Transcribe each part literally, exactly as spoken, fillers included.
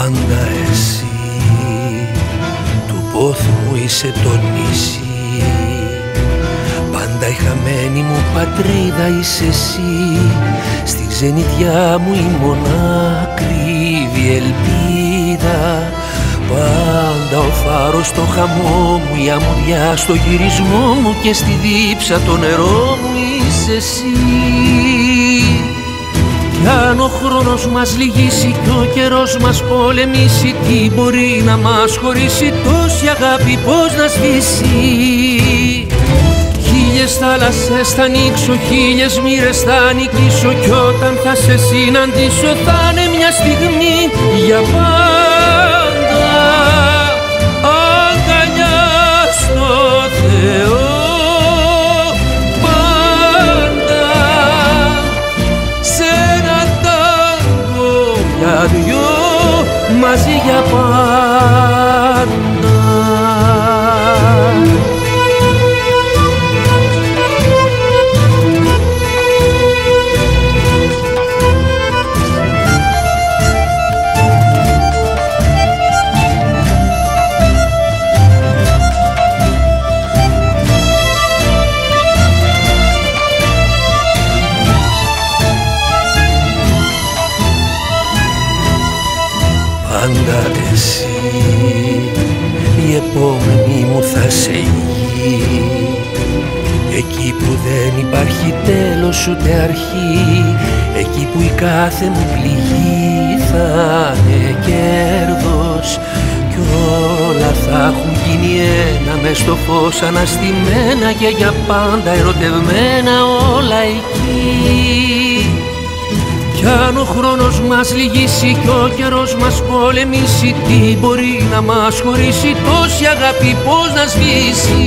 Πάντα εσύ του πόθου μου είσαι το νησί, πάντα η χαμένη μου πατρίδα είσαι εσύ. Στη ξενιδιά μου η μονάκριβη ελπίδα, πάντα ο φάρος στο χαμό μου, η αμμουδιά στο γυρισμό μου και στη δίψα το νερό μου είσαι εσύ. Κι αν ο χρόνος μας λυγίσει κι ο καιρός μας πολεμήσει, τι μπορεί να μας χωρίσει, τόση αγάπη πώς να σβήσει. Χίλιες θάλασσες θα ανοίξω, χίλιες μοίρες θα νικήσω, κι όταν θα σε συναντήσω θα είναι μια στιγμή για πάντα. Αγκαλιά στο Θεό πάντα, σε ένα τάγκο για δυο, μαζί για πάντα. Πάντα εσύ η επόμενη μου θα σε γη, εκεί που δεν υπάρχει τέλος ούτε αρχή, εκεί που η κάθε μου πληγή θα είναι κέρδος, κι όλα θα έχουν γίνει ένα μες στο φως αναστημένα και για πάντα ερωτευμένα όλα εκεί. Κι αν ο χρόνος μας λυγίσει κι ο καιρός μας πολεμήσει, τι μπορεί να μας χωρίσει, τόση αγάπη πώς να σβήσει.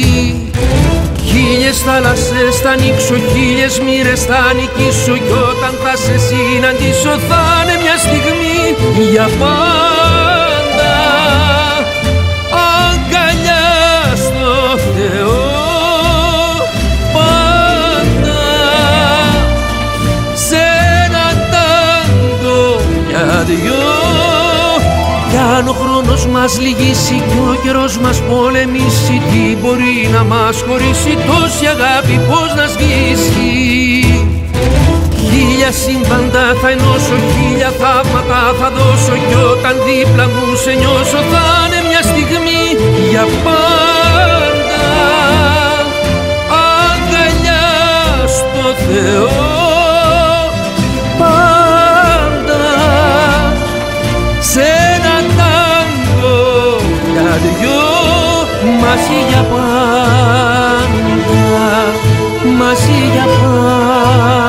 Χίλιες θάλασσες θα ανοίξω, χίλιες μοίρες θα νικήσω, κι όταν θα σε συναντήσω θα είναι μια στιγμή για πάντα. Αγκαλιά στο Θεό πάντα, σε ένα τάγκο για δυο. Κι αν ο χρόνος μας λυγίσει κι ο καιρός μας πολεμήσει, τι μπορεί να μας χωρίσει, τόση αγάπη πώς να σβήσει. Χίλια σύμπαντα θα ενώσω, χίλια θαύματα θα δώσω, κι όταν δίπλα μου σε νιώσω θα είναι μια στιγμή για πάντα. Αγκαλιά στο Θεό πάντα, σε ένα τάγκο για δυο, μαζί για πάντα, μαζί για πάντα.